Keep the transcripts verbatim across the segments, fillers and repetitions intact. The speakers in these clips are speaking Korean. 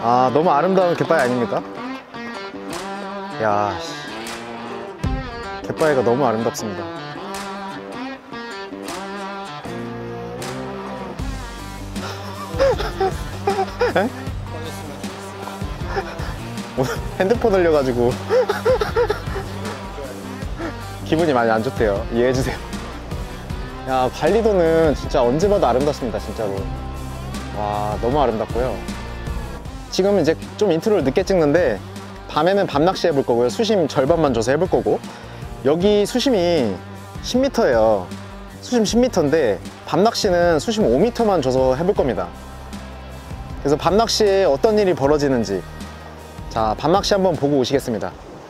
아, 너무 아름다운 갯바위 아닙니까? 야, 씨. 갯바위가 너무 아름답습니다. 오늘 핸드폰 흘려가지고 기분이 많이 안 좋대요. 이해해주세요. 야, 발리도는 진짜 언제 봐도 아름답습니다. 진짜로. 와, 너무 아름답고요. 지금 이제 좀 인트로를 늦게 찍는데 밤에는 밤낚시 해볼 거고요. 수심 절반만 줘서 해볼 거고, 여기 수심이 십 미터예요 수심 십 미터인데 밤낚시는 수심 오 미터만 줘서 해볼 겁니다. 그래서 밤낚시에 어떤 일이 벌어지는지, 자, 밤낚시 한번 보고 오시겠습니다.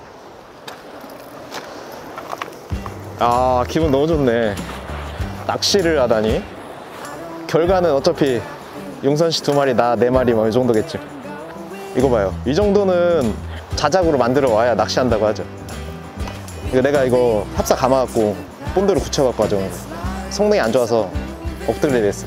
아, 기분 너무 좋네. 낚시를 하다니. 결과는 어차피 용선씨 두 마리, 나 네 마리 뭐 이 정도겠죠. 이거 봐요. 이 정도는 자작으로 만들어 와야 낚시한다고 하죠. 이거 내가 이거 합사 감아갖고 본드로 굳혀갖고 아주 성능이 안 좋아서 엎드리게 됐어.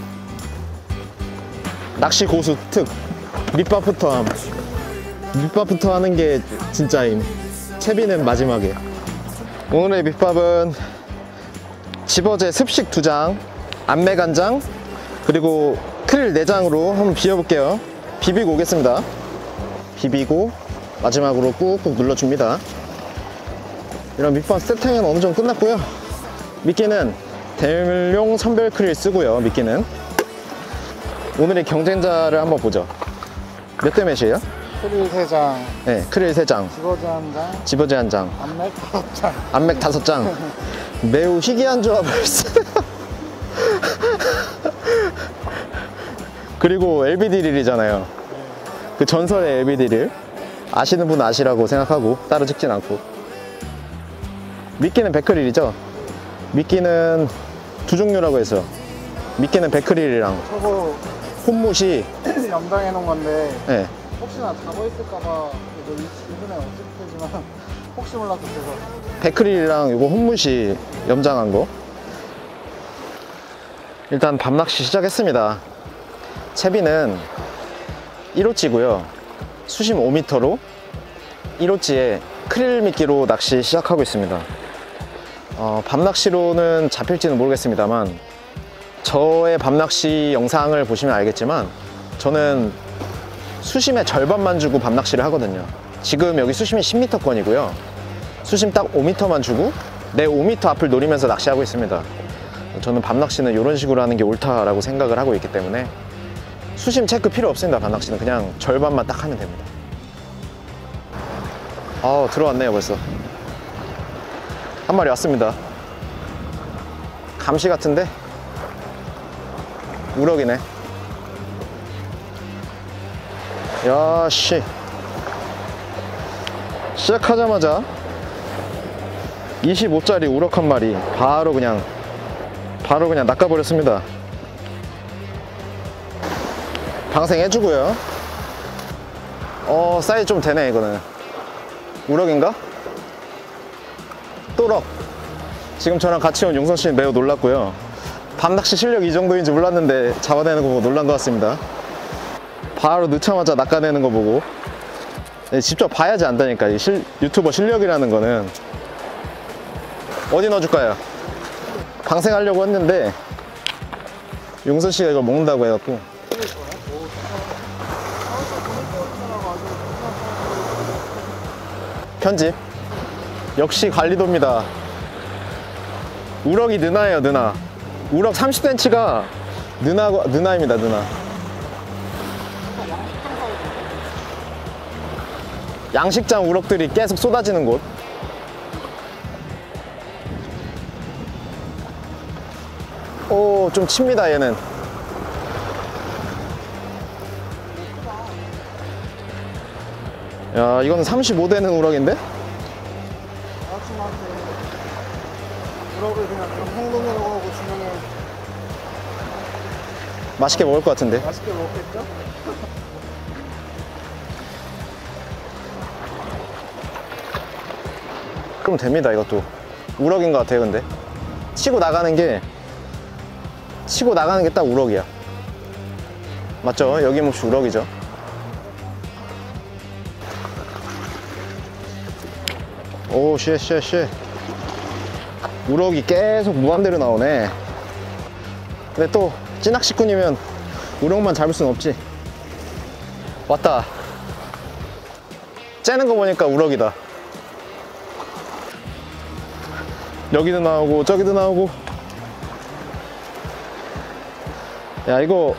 낚시 고수 특. 밑밥부터 함. 밑밥부터 하는 게 진짜임. 채비는 마지막에. 오늘의 밑밥은 집어제 습식 두 장, 안맥 한 장, 그리고 크릴 네 장으로 한번 비벼볼게요. 비비고 오겠습니다. 비비고 마지막으로 꾹꾹 눌러줍니다. 이런 밑밥 세팅은 어느 정도 끝났고요. 미끼는 대용용 선별 크릴 쓰고요. 미끼는 오늘의 경쟁자를 한번 보죠. 몇 대 몇이에요? 크릴 세 장. 네, 크릴 세 장. 집어제 한 장. 집어제 한 장. 안맥 다섯 장. 안맥 다섯 장. 매우 희귀한 조합을 쓰. 그리고 엘비디 릴이잖아요. 그 전설의 엘비디 릴. 아시는 분은 아시라고 생각하고 따로 찍진 않고. 미끼는 백크릴이죠. 미끼는 두 종류라고 해서 미끼는 백크릴이랑 저거 홈못이 염장해 놓은 건데, 네. 혹시나 잡아 있을까봐 이거 인터넷 어쨌든 혹시 몰라서 제가 백크릴이랑 이거 홈못이 염장한 거. 일단 밤낚시 시작했습니다. 채비는 일 호치고요 수심 오 미터로 일 호치에 크릴 미끼로 낚시 시작하고 있습니다. 어, 밤낚시로는 잡힐지는 모르겠습니다만, 저의 밤낚시 영상을 보시면 알겠지만 저는 수심의 절반만 주고 밤낚시를 하거든요. 지금 여기 수심이 십 미터권이고요 수심 딱 오 미터만 주고 내 오 미터 앞을 노리면서 낚시하고 있습니다. 저는 밤낚시는 이런 식으로 하는 게 옳다라고 생각을 하고 있기 때문에 수심 체크 필요 없습니다. 밤낚시는 그냥 절반만 딱 하면 됩니다. 아, 들어왔네요. 벌써 한 마리 왔습니다. 감시 같은데? 우럭이네. 야씨, 시작하자마자 이십오 짜리 우럭 한 마리 바로 그냥 바로 그냥 낚아버렸습니다. 방생해주고요. 어, 사이즈 좀 되네. 이거는 우럭인가? 또럭. 지금 저랑 같이 온 용선씨는 매우 놀랐고요. 밤낚시 실력 이 정도인지 몰랐는데 잡아내는 거 보고 놀란 것 같습니다. 바로 넣자마자 낚아내는 거 보고. 네, 직접 봐야지 안다니까. 이 실, 유튜버 실력이라는 거는. 어디 넣어줄까요? 방생하려고 했는데 용선씨가 이걸 먹는다고 해갖고. 편집. 역시 관리도입니다. 우럭이 느나예요. 느나. 우럭 삼십 센티미터가 느나, 느나입니다. 느나. 양식장 우럭들이 계속 쏟아지는 곳. 오, 좀 칩니다. 얘는. 야, 이건 삼십오 대는 우럭인데? 아침한테 우럭을 그냥 좀 행동으로 하고 주면은 맛있게 먹을 것 같은데. 맛있게 먹겠죠? 그럼 됩니다. 이것도 우럭인 것 같아요. 근데 치고 나가는 게 치고 나가는 게 딱 우럭이야. 맞죠? 여기 몹시 우럭이죠. 오, 쉣, 쉣, 쉣. 우럭이 계속 무한대로 나오네. 근데 또 찌낚시꾼이면 우럭만 잡을 순 없지. 왔다. 째는 거 보니까 우럭이다. 여기도 나오고 저기도 나오고. 야, 이거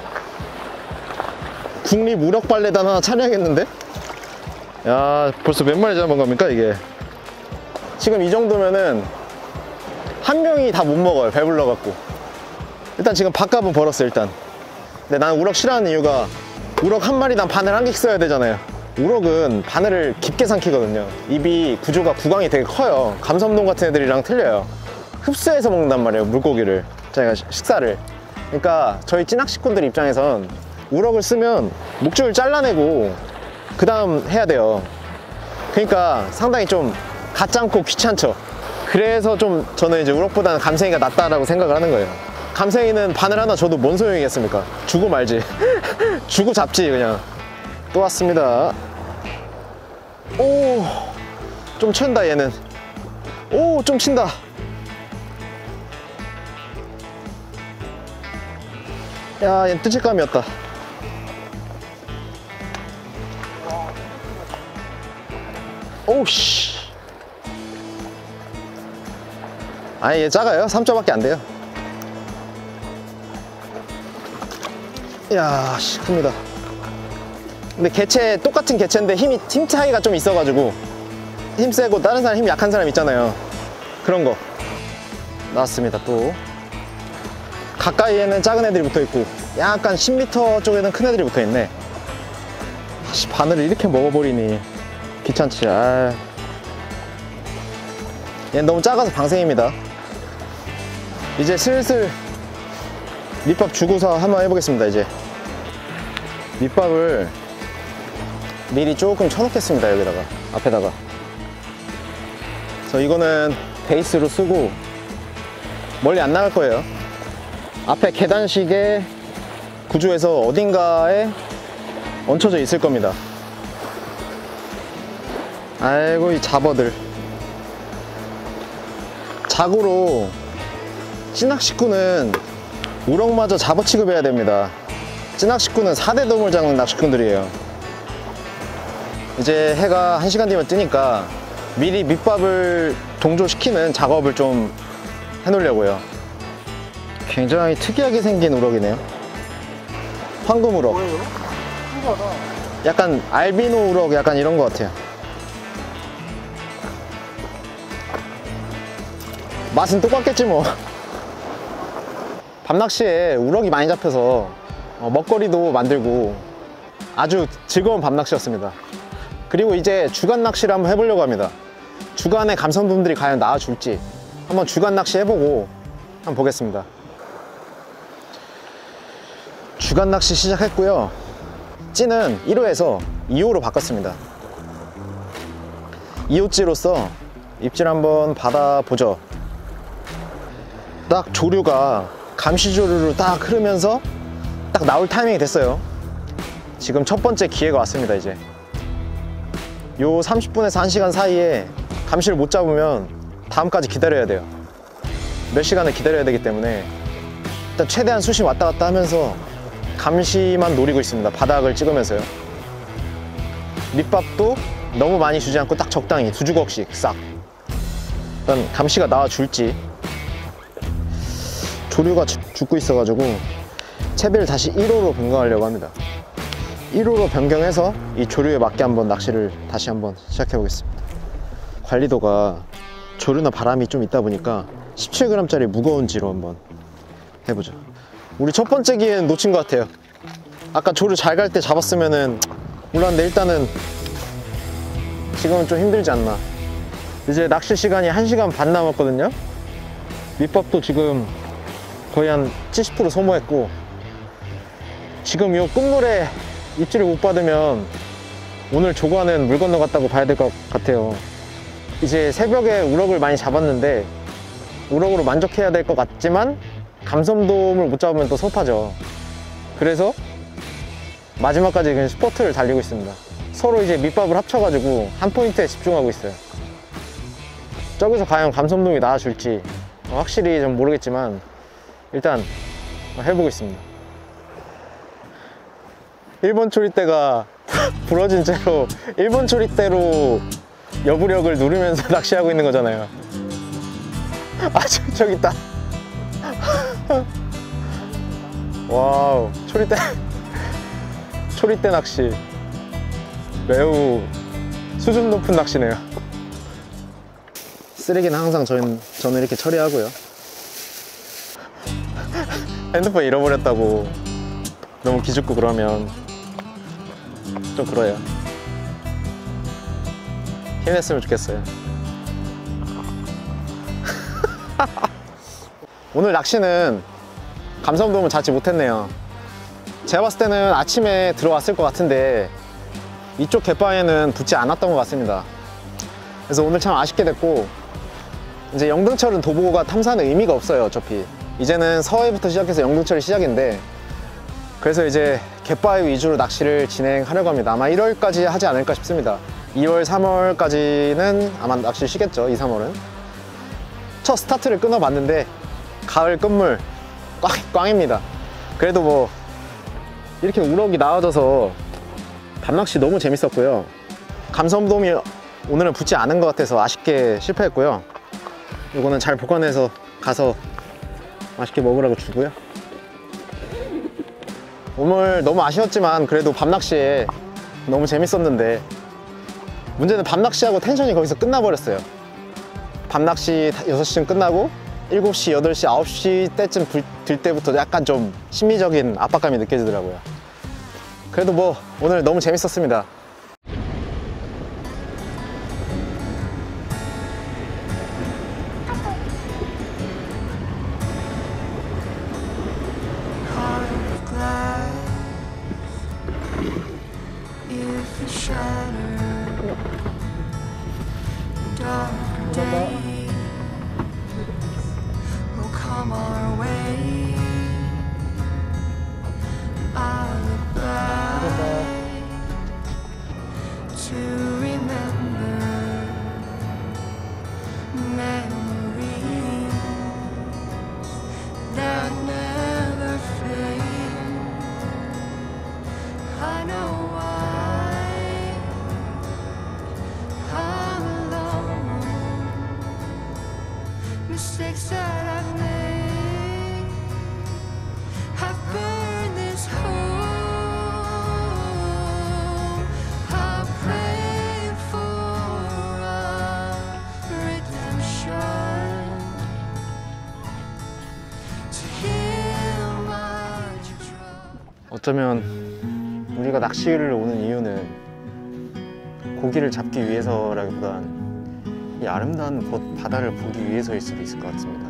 국립 우럭발레단 하나 차려야겠는데? 야, 벌써 몇 마리 잡은 겁니까 이게? 지금 이 정도면은 한 명이 다 못 먹어요, 배불러갖고. 일단 지금 밥값은 벌었어 일단. 근데 난 우럭 싫어하는 이유가 우럭 한 마리당 바늘 한 개씩 써야 되잖아요. 우럭은 바늘을 깊게 삼키거든요. 입이 구조가 구강이 되게 커요. 감삼동 같은 애들이랑 틀려요. 흡수해서 먹는단 말이에요, 물고기를. 자기가 식사를. 그러니까 저희 찌낚시꾼들 입장에선 우럭을 쓰면 목줄을 잘라내고 그 다음 해야 돼요. 그러니까 상당히 좀 가짱고 귀찮죠. 그래서 좀 저는 이제 우럭보다는 감생이가 낫다라고 생각을 하는 거예요. 감생이는 바늘 하나 줘도 뭔 소용이겠습니까? 주고 말지. 주고 잡지 그냥. 또 왔습니다. 오, 좀 친다 얘는. 오, 좀 친다. 야, 얘는 뜰채감이었다. 오우씨. 아니, 얘 작아요. 삼 점밖에 안 돼요. 이야, 씨, 큽니다. 근데 개체, 똑같은 개체인데 힘이, 힘 차이가 좀 있어가지고 힘 세고 다른 사람 힘 약한 사람 있잖아요. 그런 거 나왔습니다. 또 가까이에는 작은 애들이 붙어있고 약간 십 미터 쪽에는 큰 애들이 붙어있네. 아씨, 바늘을 이렇게 먹어버리니 귀찮지. 아, 얘는 너무 작아서 방생입니다. 이제 슬슬 밑밥 주고서 한번 해보겠습니다. 이제 밑밥을 미리 조금 쳐놓겠습니다. 여기다가, 앞에다가. 그래서 이거는 베이스로 쓰고 멀리 안 나갈 거예요. 앞에 계단식의 구조에서 어딘가에 얹혀져 있을 겁니다. 아이고, 이 잡어들. 자고로 찌낚시꾼은 우럭마저 잡어 취급해야 됩니다. 찌낚시꾼은 사 대 도움을 잡는 낚시꾼들이에요. 이제 해가 한 시간 뒤면 뜨니까 미리 밑밥을 동조시키는 작업을 좀 해놓으려고요. 굉장히 특이하게 생긴 우럭이네요. 황금 우럭. 뭐예요? 신기하다. 약간 알비노 우럭 약간 이런 것 같아요. 맛은 똑같겠지 뭐. 밤낚시에 우럭이 많이 잡혀서 먹거리도 만들고 아주 즐거운 밤낚시였습니다. 그리고 이제 주간 낚시를 한번 해보려고 합니다. 주간에 감성돔들이 과연 나와줄지 한번 주간 낚시 해보고 한번 보겠습니다. 주간 낚시 시작했고요. 찌는 일 호에서 이 호로 바꿨습니다. 이 호찌로서 입질 한번 받아보죠. 딱 조류가 감시조류로 딱 흐르면서 딱 나올 타이밍이 됐어요. 지금 첫 번째 기회가 왔습니다. 이제 요 삼십 분에서 한 시간 사이에 감시를 못 잡으면 다음까지 기다려야 돼요. 몇 시간을 기다려야 되기 때문에 일단 최대한 수심 왔다 갔다 하면서 감시만 노리고 있습니다. 바닥을 찍으면서요. 밑밥도 너무 많이 주지 않고 딱 적당히 두 주걱씩 싹. 일단 감시가 나와줄지. 조류가 죽고 있어가지고 채비를 다시 일 호로 변경하려고 합니다. 일 호로 변경해서 이 조류에 맞게 한번 낚시를 다시 한번 시작해 보겠습니다. 관리도가 조류나 바람이 좀 있다 보니까 십칠 그램짜리 무거운 지로 한번 해보죠. 우리 첫 번째 기회는 놓친 것 같아요. 아까 조류 잘 갈 때 잡았으면은 몰랐는데 일단은 지금은 좀 힘들지 않나. 이제 낚시 시간이 한 시간 반 남았거든요. 밑밥도 지금 거의 한 칠십 퍼센트 소모했고 지금 이 끝물에 입질을 못 받으면 오늘 조과는 물 건너갔다고 봐야 될 것 같아요. 이제 새벽에 우럭을 많이 잡았는데 우럭으로 만족해야 될 것 같지만 감섬돔을 못 잡으면 또 섭하죠. 그래서 마지막까지 그냥 스포트를 달리고 있습니다. 서로 이제 밑밥을 합쳐가지고 한 포인트에 집중하고 있어요. 저기서 과연 감성돔이 나와줄지 확실히 좀 모르겠지만 일단 해보겠습니다. 일 번 초리대가 부러진 채로 일 번 초리대로 여부력을 누르면서 낚시하고 있는 거잖아요. 아, 저, 저기 있다. 와우, 초리대 초리대 낚시 매우 수준 높은 낚시네요. 쓰레기는 항상 저는, 저는 이렇게 처리하고요. 핸드폰 잃어버렸다고 너무 기죽고 그러면 좀 그래요. 힘냈으면 좋겠어요. 오늘 낚시는 감성돔을 잡지 못했네요. 제가 봤을 때는 아침에 들어왔을 것 같은데 이쪽 갯바에는 붙지 않았던 것 같습니다. 그래서 오늘 참 아쉽게 됐고, 이제 영등철은 도보가 탐사는 의미가 없어요. 어차피 이제는 서해부터 시작해서 영등철이 시작인데, 그래서 이제 갯바위 위주로 낚시를 진행하려고 합니다. 아마 일월까지 하지 않을까 싶습니다. 이월, 삼월까지는 아마 낚시를 쉬겠죠. 이, 삼월은 첫 스타트를 끊어봤는데 가을 끝물 꽝, 꽝입니다. 그래도 뭐 이렇게 우럭이 나와줘서 밤낚시 너무 재밌었고요. 감성돔이 오늘은 붙지 않은 것 같아서 아쉽게 실패했고요. 이거는 잘 보관해서 가서 맛있게 먹으라고 주고요. 오늘 너무 아쉬웠지만 그래도 밤낚시에 너무 재밌었는데, 문제는 밤낚시하고 텐션이 거기서 끝나버렸어요. 밤낚시 여섯 시쯤 끝나고 일곱 시, 여덟 시, 아홉 시 때쯤 들 때부터 약간 좀 심리적인 압박감이 느껴지더라고요. 그래도 뭐 오늘 너무 재밌었습니다. Mistakes that I've made have burned this hole. I'm praying for a redemption to heal my trouble. 어쩌면 우리가 낚시를 오는 이유는 고기를 잡기 위해서라기보단 이 아름다운 바다를 보기 위해서일 수도 있을 것 같습니다.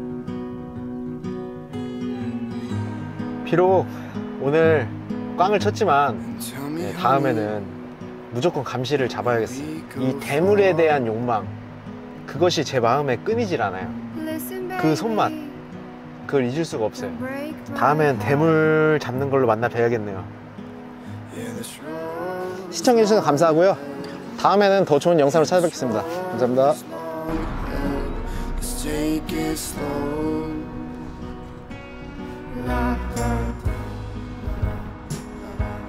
비록 오늘 꽝을 쳤지만 네, 다음에는 무조건 감시를 잡아야겠어요. 이 대물에 대한 욕망, 그것이 제 마음에 끊이질 않아요. 그 손맛, 그걸 잊을 수가 없어요. 다음엔 대물 잡는 걸로 만나 뵈야겠네요. 시청해주셔서 감사하고요. 다음에는 더 좋은 영상으로 찾아뵙겠습니다. 감사합니다.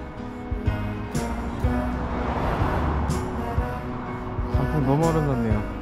단풍 너무 아름답네요.